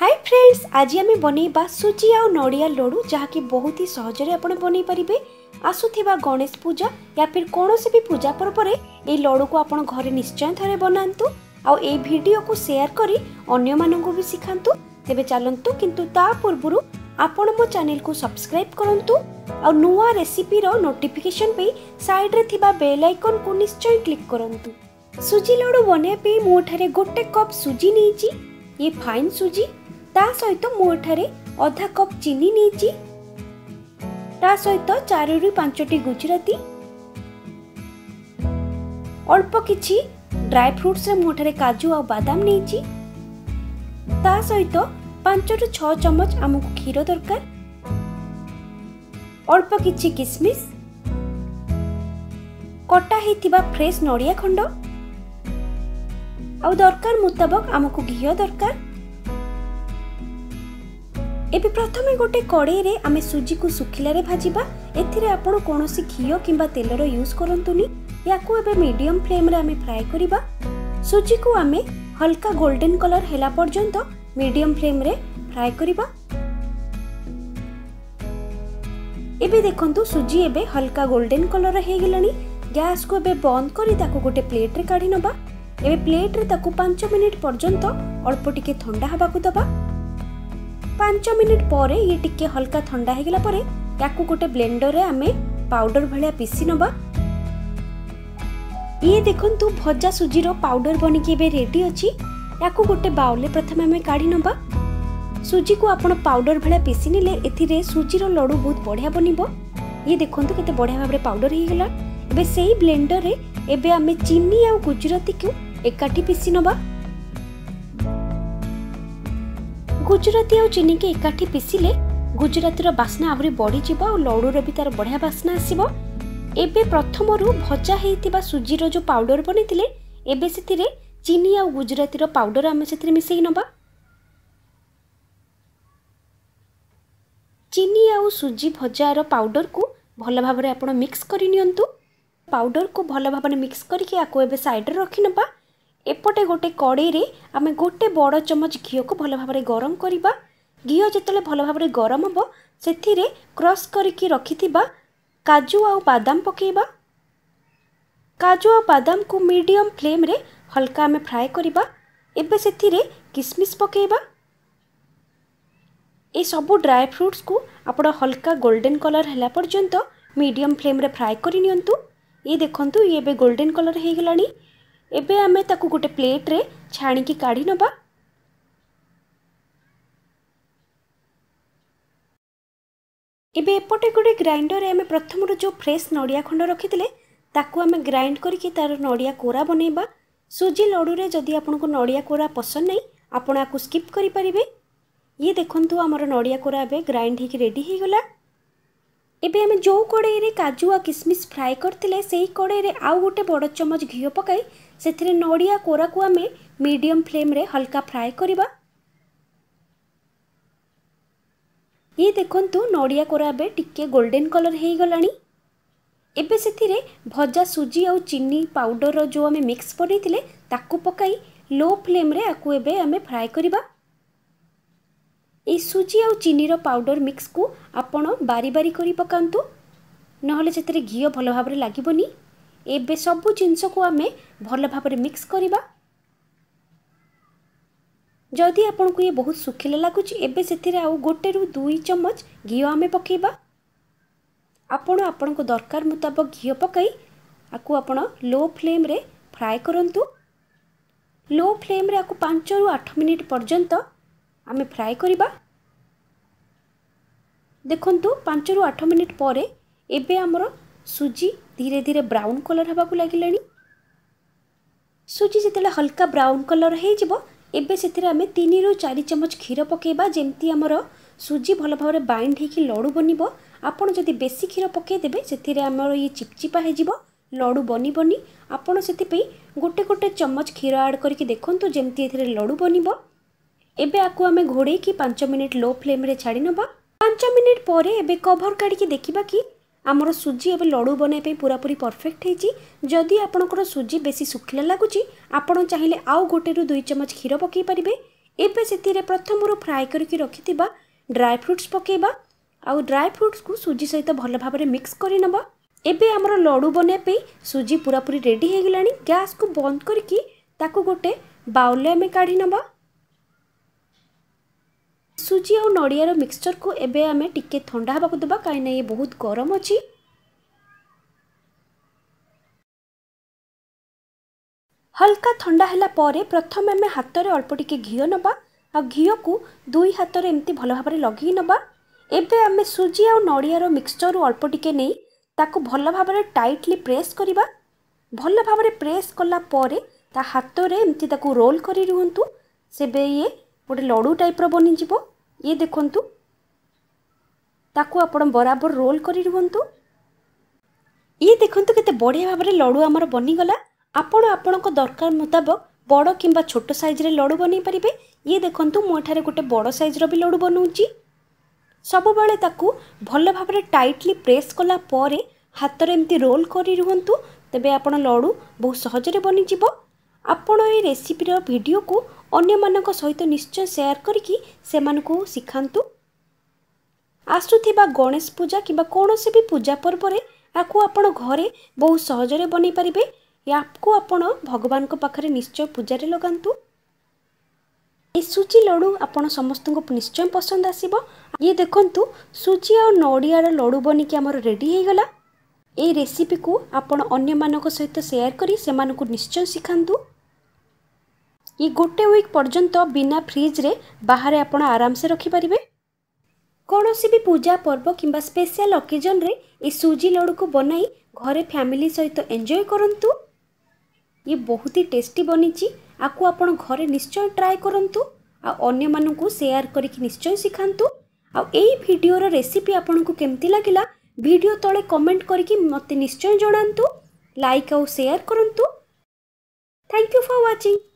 Hi friends, आज आम बनइबा सुजी आ नड़िया लड्डू जहाँकि बहुत ही सहजरे आपण बनई पारिबे। आसुथिबा गणेश पूजा या फिर कौन भी पूजा पर्व में ये लड्डू को आपण घरे निश्चय थरे बनातु आ ए वीडियो को शेयर करी अन्य माननकु भी सिखांतु। तेबे चलंतु किंतु ता पूर्वरु आपण मो चैनल को सब्सक्राइब करंतु आ नुआ रेसिपी रो नोटिफिकेशन पे साइड रे थिबा बेल आइकन को निश्चय क्लिक करंतु। सुजी लड्डू बने पे मो ठारे गोटे कप सुजी नीची, ये फाइन सुजी ता सहित मो एठारे आधा कप चीनी नीची, ता सहित 4 रु 5टी गुजराती, अल्प किछि ड्राई फ्रूट्स रे मो एठारे काजू आ बादाम नीची, ता सहित 5 रु 6 चम्मच हमकु क्षीर दरकार, अल्प किछि किशमिश, कटा हेतिबा फ्रेश नड़िया खंड आ दरकार मुताबक हमकु घी दरकार। एबे प्रथमे गोटे कड़ाई रे आमे सुजी को सुखिला रे भाजिबा। एथिरे आपण कोनोसी घियो किंबा तेलर यूज करंतुनी। याकू एबे मीडियम फ्लेम रे आमे फ्राई करिबा। सुजी को आमे हल्का गोल्डन कलर हेला पर्यंत मीडियम फ्लेम रे फ्राई करिबा। एबे देखंतु सुजी एबे हल्का गोल्डन कलर हे गेलानी। गैस को एबे बंद करी ताको गोटे प्लेट रे काढी नबा। एबे प्लेट रे ताको 5 मिनिट पर्यंत अल्प टिके ठंडा हबाकू दबा। 5 मिनिट परे ये टिके हल्का ठंडा हे गेला परे याकू गोटे ब्लेंडर रे आमे पाउडर भलिया पीसी नबा। ये देखंतु भजा सुजी रो पाउडर बनी के बे रेडी अछि। याकू गोटे बाउल ले प्रथमे आमे काढी नबा। सुजी को आपण पाउडर भलिया पीसी निले एथिरे सुजी रो लड्डू बहुत बढ़िया बनिबो। ये देखंतु केते बढ़िया भाबरे पाउडर हे गेला। एबे सेही ब्लेंडर रे एबे आमे चीनी आ गुजराती को एकाठी पीसी नबा। गुजराती और चीनी के एकाठी पीसिले गुजराती रो बास्ना आवरी बढ़ी जिबो और लड्डू रो भी तार बढ़िया बास्ना आसीबो। एबे प्रथमरु भजा हेतिबा सुजी रो जो पाउडर बनिथिले एबे सेथिरे चीनी और गुजराती रो पाउडर आमे सेथिरे मिसेई नबा। चीनी और सुजी भजा रो पाउडर को भल भाबरे आपण मिक्स करि नियंतु। पाउडर को भल भाबरे मिक्स करके आको एबे साइड रे रखि नबा। एपटे गोटे कड़ाई रे आमे गोटे बड़ चम्मच घी को भल भाबरे गरम करिबा। घी जेतले भल भाबरे गरम हबो सेथिरे क्रश करके रखिथिबा काजू आ बादाम पकेइबा। काजू आ बादाम को मीडियम फ्लेम रे हल्का आमे फ्राई करिबा। एबे सेथिरे किशमिश पकेइबा। ए सबु ड्राई फ्रूट्स को आपण हल्का गोल्डन कलर हैला पर्यंत मीडियम फ्लेम रे फ्राई करि नियंतु। ये देखंतु ये बे गोल्डन कलर हे गेलानी। एबे आमे ताकू गोटे प्लेट रे छाणी की काढी नबा। एबे एपटे गोटे ग्राइंडर रे आमे प्रथम जो फ्रेश नड़िया खंड रखिथिले ताकू आमे ग्राइंड करके तार नड़िया कोरा बनेबा। सुजी लड्डू रे जदी आपनको नड़िया कोरा पसंद नहीं आपण आकू स्किप करि परिबे। ये देखंतु हमर नड़िया कोरा एबे ग्राइंड हे रेडी हे गला। एबे आमे जो कड़ाई रे काजू आ किशमिश फ्राई करथिले सेही कड़ाई रे आउ गोटे बड़ चम्मच घी पकाई सेथिरे नड़िया कोरा को आमे मीडियम फ्लेम रे हल्का फ्राई करिबा। ये देखंतु नड़िया कोरा बे टिके गोल्डन कलर हे गलानी। एबे सेथिरे भजा सुजी आ चीनी पाउडर रो जो आमे मिक्स बनेथिले ताकू पकाई लो फ्लेम रे आकू एबे आमे फ्राई करिबा। ए सुजी आ चीनी रो पाउडर मिक्स को आपण बारी बारी करी पकांतु नहले सेथिरे घी भल भाबरे लागिबोनी। एबे सबु जिंस को आमे भल भाबरे मिक्स करिबा। जदि आपण को ये बहुत सुखिला लागुच एबे सेथिरे आउ गोटे रु 2 चम्मच घी आमे पकेइबा। आपण को दरकार मुताबक घी पकाई आकू आपण लो फ्लेम रे फ्राई करंतु। लो फ्लेम रे आकू 5 रु 8 मिनिट पर्यंत आमे फ्राई करिबा। देखंतु 5 रु 8 मिनिट परे एबे हमरो सुजी धीरे धीरे ब्राउन कलर हबा को लागिलानी। सुजी जेतेले हल्का ब्राउन कलर हे जिवो एबे सेथिरे आमे 3 रु 4 चम्मच क्षीर पकेइबा जेमती हमरो सुजी भल भाबरे बाइंड हे कि लड्डू बनिबो। आपण जदि बेसी क्षीर पके देबे सेथिरे हमरो ये चिपचिपा हे जिवो लड्डू बनिबोनी। आपण सेति पे गोटे गोटे चम्मच क्षीर ऐड करके देखंतु जेमती एथिरे लड्डू बनिबो। एबे आकू आमे घोड़े की 5 मिनिट लो फ्लेम रे छाड़ी नबा। 5 मिनिट परे एबे कवर काढ़ी की देखिबा कि आमर सुजी एबे लड्डू बनाई पे पूरा पूरी परफेक्ट हेची। जदि आपनकर सुजी बेसी सुखिला लागुची आपण चाहिए आउ गोटे रु 2 चम्मच क्षीर पकई पारिबे। एबे सेतिरे प्रथमରୁ फ्राए करके रखिथिबा ड्राई फ्रूट्स पकेबा आउ ड्राई फ्रूट्स को सुजी सहित भल भाव में मिक्स कर नबा। एबे हमर लड्डू बने पे सुजी पूरा पूरी रेडी हो गलानी। गैस को बंद करके ताकू गोटे बाउल में हमें काढ़ी नबा। सुजी और नड़ियार मिक्सचर को एबे हमें टिके ठंडा हवा को देबा काई ना ये बहुत गरम अछि। हल्का ठंडा हैला परे प्रथम हमें हाथ रे अल्प टिके घिओ नबा आ घिओ को दुई हाथ रे एमती भल भाव में लगी नबा। एबे हमें सुजी और नड़ियार मिक्सचर अल्प टिके नहीं ताकू भल भाव में टाइटली प्रेस करिबा। भल भाव में प्रेस कला परे ता हाथ रे एमती ताकू रोल करी रुहंतु। सेबे ये गोटे लड्डू टाइप रो बनी जिवो। ये देखंतु ताकू आपण बराबर रोल करी रुहंतु। ये देखंतु केते बढ़िया भाव में लड्डू हमर बनी गला। आपण आपणको दरकार मुताबिक बड़ किंबा छोट साइज रे लड्डू बनै परिबे। ये देखंतु मो एठारे गोटे बड़ साइज रो भी लड्डू बनौची। सब बेले ताकू भल भाव में टाइटली प्रेस कला परे हाथ रे एमती रोल करी रुहंतु। तबे आपण लड्डू बहुत सहज रे बनी जिवो। आपण ए रेसिपी रो वीडियो को अन्य मानक सहित निश्चय शेयर करके से मानकु सिखांतु। आसुथिबा गणेश पूजा किंबा कोनोसी भी पूजा पर्व रे आकु आपण घरे बहुत सहज रे बनै परिबे। याको आपण भगवान को पाखरे निश्चय पूजा रे लगांतु। ए सुजी लड्डू आपण समस्त को निश्चय पसंद आसीबो। ये देखंतु सुजी और नड़ियार लड्डू बनी के हमर रेडी हो गला। ए रेसिपी को आपण अन्य मानक सहित शेयर करी से मानकु निश्चय सिखांतु। ये गोटे वीक पर्यंत बिना फ्रिज रे बाहर आपण आराम से रखी परिबे। कोनोसी भी पूजा पर्व किंबा स्पेशल ओकेजन रे ए सुजी लड्डू को बनाई घरे फैमिली सहित एंजॉय करंतु। ये बहुत ही टेस्टी बनीची। आकु आपण घरे निश्चय ट्राई करंतु आ अन्य मानकु शेयर करके निश्चय सिखांतु। आ एई वीडियो रो रेसिपी आपनकु केमती लागिला वीडियो तळे कमेंट करके मते निश्चय जणांतु। लाइक और शेयर करंतु। Thank you for watching.